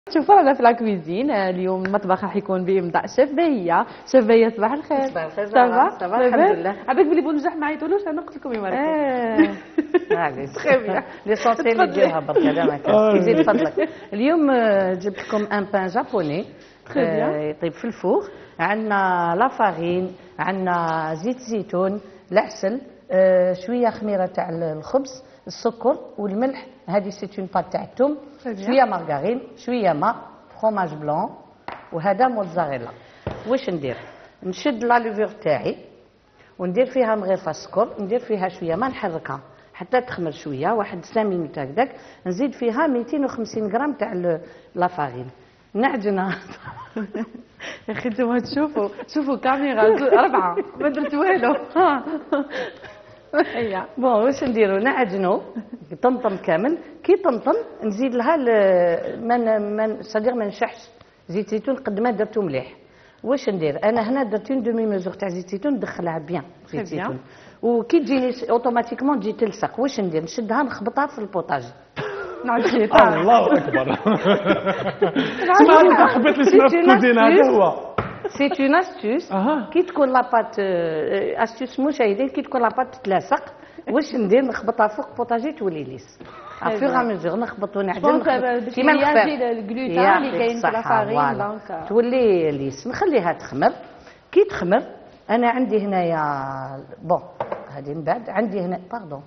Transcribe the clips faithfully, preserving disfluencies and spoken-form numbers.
شوفوا رانا في لاكويزين اليوم المطبخ راح يكون بإمضاء شيف بهية. شيف بهية صباح الخير. صباح الخير. صافا صافا الحمد لله. عباك بلي بونجح ما يطولوش انا قلت لكم يمركم. اه معليش تخي بيان ليسونسيال نديرها برك هذا ما كان يزيد فضلك. اليوم جبت لكم ان بان جابوني يطيب في الفوغ. عندنا لا فارين، عندنا زيت زيتون، العسل، شويه خميره تاع الخبز، السكر والملح. هذه سيت اون بات تاع الثوم، شويه مارغرين، شويه ماء، فروماج بلون، وهذا موتزاريلا. واش ندير؟ نشد لا لوفور تاعي وندير فيها مغرفه سكر، ندير فيها شويه ما نحركها حتى تخمر شويه واحد خمسة مينوت هكذاك. نزيد فيها مئتين وخمسين غرام تاع لا فارين، نعجنها. يا اخي انتم تشوفوا شوفوا كاميرا اربعه ما درت والو. هيا بون واش نديرو؟ نعجنو طمطم كامل. كي طمطم نزيد لها من من صديق ما نشحش زيت زيتون قد ما درتو مليح. واش ندير انا هنا درت اون دومي ميزور تاع زيت زيتون، ندخلها بيان زيت زيتون وكي تجيني اوتوماتيكمون تجي تلصق. واش ندير؟ نشدها نخبطها في البوطاج. نعجيتها. الله اكبر. اسمع حبيت لي سمعت الكودين هذا هو. سي اون استوس. كي تكون لاباط استوس مشاهدين، كي تكون لاباط تتلاصق واش ندير؟ نخبطها فوق بوطاجي تولي ليس. افيغ ميزور نخبط ونعجن كيما الخفاف الجلوتا اللي كاين في لافارين دونك تولي ليس. نخليها تخمر. كي تخمر انا عندي هنايا بون هذه من بعد عندي هنا باردون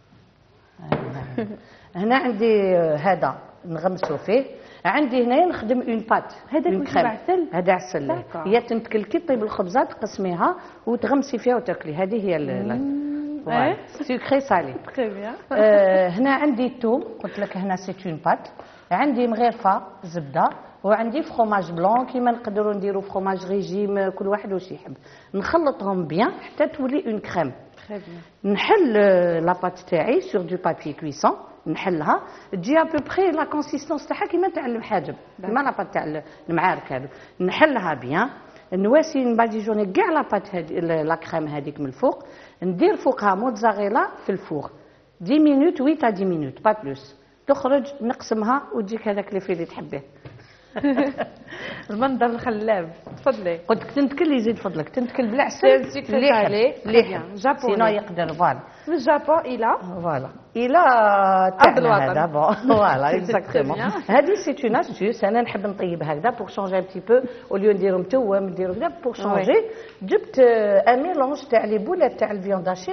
هنا عندي هذا نغمسو فيه. عندي هنايا نخدم اون بات. هذاك واش عسل؟ هذا عسل. هي تنتكل كي طيب الخبزه تقسميها وتغمسي فيها وتاكلي. هذه هي ال سكري سالي. تري بيان. هنا عندي الثوم قلت لك هنا سي اون بات. عندي مغرفه زبده وعندي فروماج بلون كيما نقدروا نديروا فروماج ريجيم كل واحد واش يحب. نخلطهم بيان حتى تولي اون كريم. نحل لاباط تاعي سور دو بابي كويسون، نحلها تجي ابو بري لا كونسيستونس تاعها كيما تاع المحاجب كيما لاباط تاع المعارك هذو. نحلها بيان نواسي نباديجوني كاع لاباط هذه لا كريم هذيك من الفوق. ندير فوقها موتزاريلا في الفوغ عشرة مينوت ويت عشرة مينوت با بلوس. تخرج نقسمها وتجيك هذاك لي في اللي تحبيه. المنظر الخلاب. تفضلي. قلت لك تنتكل يزيد فضلك تنتكل بالعسل اللي عليه اللي جابوني سينو يقدر فوالا من الجابون الى فوالا الى تاعنا هذا بون فوالا اكزاكتومون. هذه سي اون استوس انا نحب نطيب هكذا بور شونجي ان بتي بو اوليو نديرو متوم نديرو كذا بور شونجي. جبت ان ميلونج تاع لي بولات تاع الفيونداشي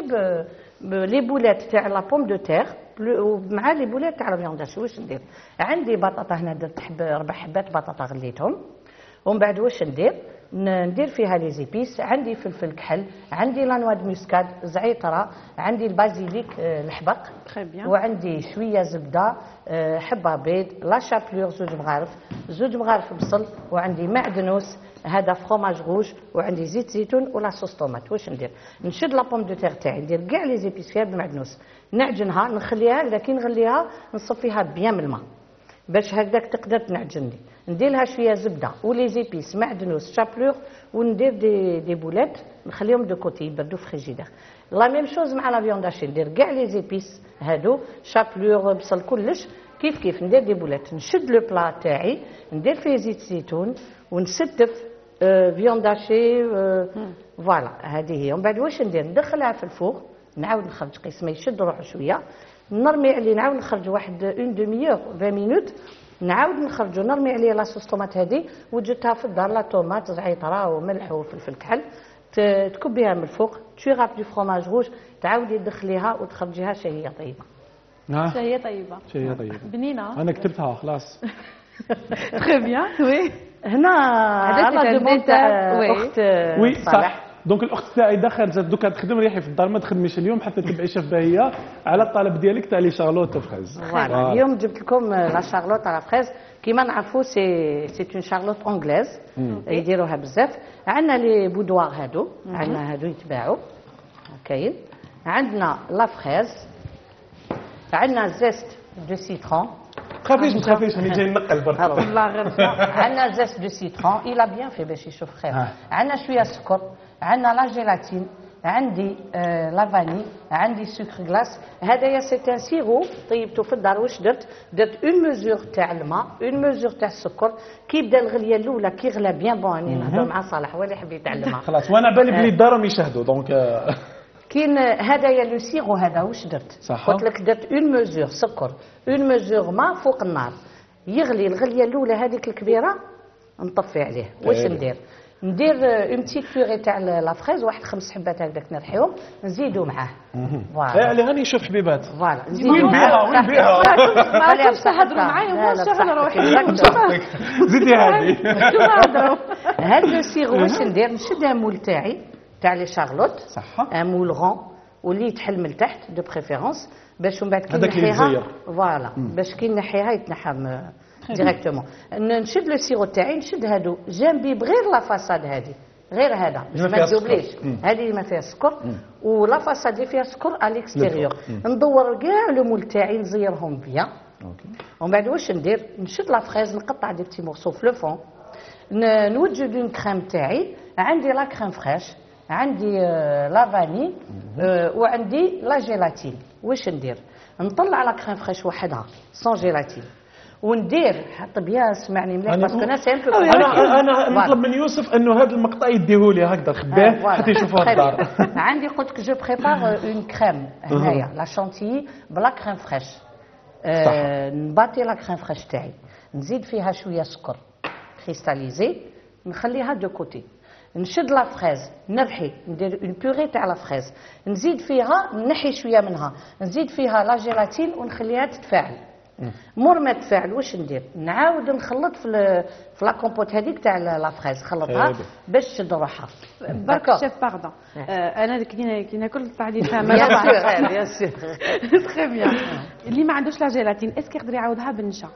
لي بولات تاع لا بوم دو تير مع لي بولات تاع الفيونداشي. واش ندير؟ عندي بطاطا هنا درت حب ربع حبات بطاطا غليتهم ومن بعد واش ندير؟ ندير فيها لي زيبيس. عندي فلفل كحل، عندي لا نوا دو موسكاد، زعتره، عندي البازيليك الحبق، وعندي شويه زبده، حبه بيض، لا شابلور زوج مغارف، زوج مغارف بصل، وعندي معدنوس هذا فروماج روج، وعندي زيت زيتون ولا صوص طوماط. واش ندير؟ نشد لا بوم دو تيغ تاعي ندير كاع لي زيبيس فيها بالمعدنوس، نعجنها نخليها هكذا. كي نغليها نصفيها بيان من الماء باش هكذاك تقدر تنعجن لي. ندير لها شويه زبده ولي زيبيس معدنوس شابلور وندير دي دي بولات نخليهم دو كوتي يبردوا في فريجيدير. لا ميم شوز مع لا فيونداشي ندير كاع لي زيبيس هادو شابلور بصل كلش كيف كيف. ندير دي بولات نشد لو بلا تاعي ندير فيه زيت زيتون ونستف آه فيونداشي آه فوالا هذه هي. ومن بعد واش ندير؟ ندخلها في الفوغ نعاود نخرج قسمه يشد روحه شويه نرمي عليه نعاود نخرج واحد اون دومي اور عشرين مينوت نعاود نخرجو نرمي عليه لاصوص طوماط هذه وجدتها في الدار لا طوماط زعتره وملح وفلفل كحل تكبيها من الفوق تشوي دو فرomage روج تعاودي تدخليها وتخرجيها شهيه طيبه. شهيه طيبه شهيه طيبه بنينه. انا كتبتها خلاص. تري بيان. وي هنا على دوموند تاع اخت وي صح. دونك الاخت تاعي دخلت دوكا تخدم ريحي في الدار ما تخدميش اليوم حتى تبعي شيف بهيه على الطلب ديالك تاع لي شارلوت فريز. فوالا اليوم جبت لكم لا شارلوت على فريز كيما نعرفوا سي سي اون شارلوت انجليز يديروها بزاف. عندنا لي بودوار هادو عندنا هادو يتباعوا كاين. عندنا لا فريز، عندنا زيست دو سيترون. خافيش ما تخافيش راني جاي نقل برك والله غير عندنا زيست دو سيترون إلا بيان في باش يشوف خير. عندنا شويه سكر، عندنا لا جيلاتين، عندي آه لافاني، عندي سكر غلاس. هذايا سي ان سيرو طيبته في الدار. واش درت؟ درت اون ميزور تاع الماء، اون ميزور تاع السكر. كي بدا الغليه الاولى كي غلا بيان بون راني نهضر مع صالح هو اللي حب يتعلمها. خلاص وانا بالي بلي الدارهم يشاهدوا دونك. كاين هذايا لو سيرو هذا واش درت؟ قلت لك درت اون ميزور سكر، اون ميزور ماء فوق النار، يغلي الغليه الاولى هذيك الكبيره نطفي عليه. واش ندير؟ ندير اون بتيت بيغي تاع لا فريز، واحد خمس حبات هكذاك نرحيهم نزيدو معاه. فوالا يعني غادي نشوف حبيبات. فوالا وين بيها وين بيها. ما عرفتش تهضروا معايا واش شغل روحي. زيدي هادي. هاد لو سيرو واش ندير؟ نشد مول تاعي تاع لي شارلوت، صح، ان مول غون واللي يتحل من تحت دو بريفيرونس باش من بعد كي نحيها فوالا باش كي نحيها يتنحى ديريكتومون. نشد لو سيرو تاعي نشد هادو جنبي بغير لا فاساد هادي غير هذا باش ما تذوبليش. هذه ما فيها سكر ولا فاساد اللي فيها سكر على الاكستيريور. ندور كاع لو مول تاعي نزيرهم بيان. ومن بعد واش ندير؟ نشد لا فريز نقطع دي بتي مورسو في لو فون، نوجد اون كريم تاعي. عندي لا كريم فريش، عندي لا فاني وعندي لا جيلاتين. واش ندير؟ نطلع لا كريم فريش وحدها سون جيلاتين وندير حط بيان سمعني مليح باسكو انا سامبل. انا انا نطلب من يوسف انه هذا المقطع يديهولي هكذا خباه حتى يشوفوه الدار. عندي قلت لك جو بريبار اون كريم هنايا لا شانتيي بلا كريم فريش. نباتي لا كريم فريش تاعي نزيد فيها شويه سكر كريستاليزي نخليها دو كوتي. نشد لا فريز نرحي ندير اون بيغي تاع لا فريز نزيد فيها نحي شويه منها نزيد فيها لا جيلاتين ونخليها تتفاعل. مور ما تفاعل واش ندير؟ نعاود نخلط في في لا كومبوت هذيك تاع لا فريز خلطها باش تشد روحها. برك شيف باردون انا كي كي ناكل تعدي فاهمه. بيان سور بيان سور تري بيان. اللي ما عندوش لا جيلاتين اسكو يقدر يعاودها بالنشا؟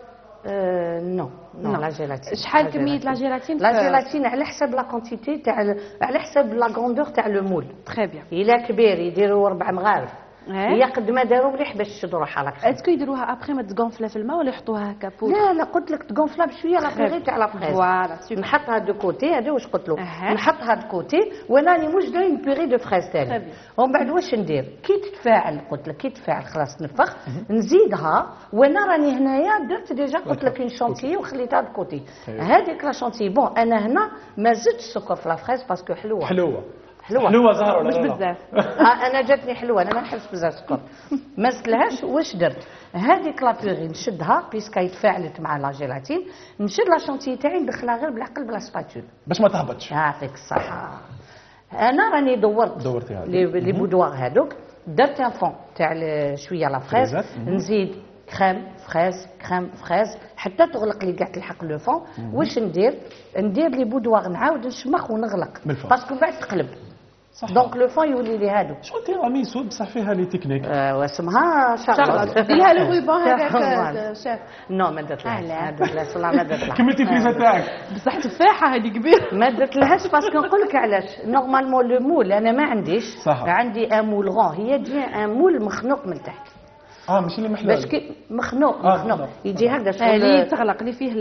نو نو لا جيلاتين. شحال كميه لا جيلاتين؟ لا جيلاتين على حسب لا كونتيتي تاع على حسب لا غوندور تاع لو مول. تري بيان. الا كبير يديروا ربع مغارف هي قد ما داروا مليح باش تشد روحها لك. اسكو يديروها ابخي ما تغونفلا في الماء ولا يحطوها هكا بودر؟ لا لا قلت لك تغونفلا بشويه لا بيغي تاع لا فريز. فوالا نحطها دو كوتي هذا واش قلت له. نحطها دو كوتي وانا راني واش داير بيغي دو فريز تاعي. ومن بعد واش ندير؟ كي تتفاعل قلت لك كي تتفاعل خلاص تنفخ نزيدها وانا راني هنايا درت ديجا قلت لك اون شونتيي وخليتها دو كوتي. هذيك لا شونتيي بون انا هنا ما زدتش سكر في لا فريز باسكو حلوه حلوه حلوه حلوه زهره مش بزاف. انا جاتني حلوه انا ما نحبش بزاف سكر ما زدتلهاش. واش درت؟ هذيك لا بيغي نشدها بيسكا يتفاعلت مع لا جيلاتين نشد لا شونتيي تاعي ندخلها غير بالعقل بلا سباتول باش ما تهبطش. يعطيك الصحه. انا راني دورت دورتي لي بودوار هذوك درت ان فون تاع شويه لا فريز نزيد كريم فريز كريم فريز حتى تغلق لي كاع تلحق لو فون. واش ندير؟ ندير لي بودوار نعاود نشمخ ونغلق باسكو بعد تقلب دونك لو فون يولي لي هادو. شغل تيراميسو بصح فيها لي تكنيك. واسمها شارلوت. ديرها لو روبون هذاك شاف. نو ما درتلهاش ما درتلهاش والله ما درتلهاش. كملتي الفيزا تاعك بصح تفاحه هذه كبيره. ما درتلهاش باسكو نقول لك علاش. نورمالمون لو مول انا ما عنديش عندي ان مول غون هي تجي ان مول مخنوق من تحت. اه ماشي اللي محلول باش كي مخنوق آه مخنوق يجي هكذا شغل اللي تغلق اللي فيه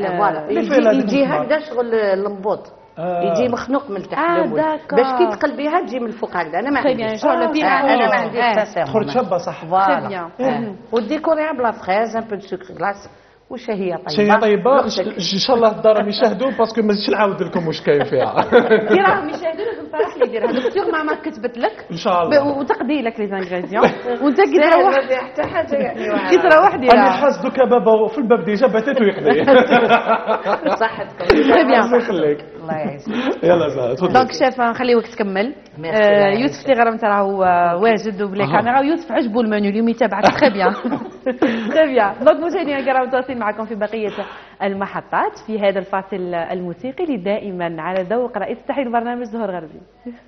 يجي هكذا شغل المبوط آه. يجي مخنوق من تحت آه باش كي تقلبيها تجي من الفوق هكذا. انا ما عنديش آه. انا ما عنديش تسامح. خرج شابه صح. فوالا وديكوريها بلا فريز ان بو دو سكر غلاس واش هي طيبه. شهيه طيبه ان شاء الله الدار راهم يشاهدوا باسكو ما نزيدش نعاود لكم واش كاين فيها. كي راهم يشاهدوا لازم تعرف لي ديرها دكتور ماما كتبت لك ان شاء الله وتقضي لك لي زانغريديون وانت كي تروح حتى حاجه يعني كي تروح ديرها. انا حاس دوكا بابا في الباب ديجا باتات ويقضي. صحتكم تري بيان الله يخليك. الله يعيشك. يلا زهره تفضل. دونك شاف نخليوك تكمل. يوسف اللي غير راهو واجد وبلا كاميرا ويوسف عجبو المنيو اليوم يتابعك تري بيان تري بيان. دونك مشاهدينا الكرام متواصلين معكم في بقيه المحطات في هذا الفاصل الموسيقي اللي دائما على ذوق رئيس تحرير برنامج زهور غربي.